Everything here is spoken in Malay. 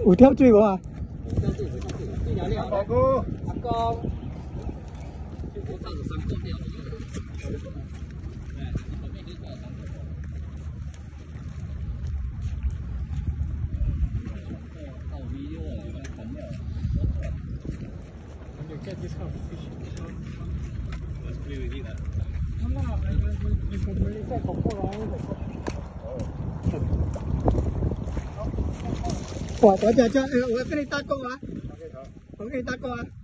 有跳水无啊？ 大哥， 阿公，我看着3个掉了。 Get this kind of fish. Let's play with it. 在口过来。哇！我跟你搭钩啊！我跟你搭钩啊！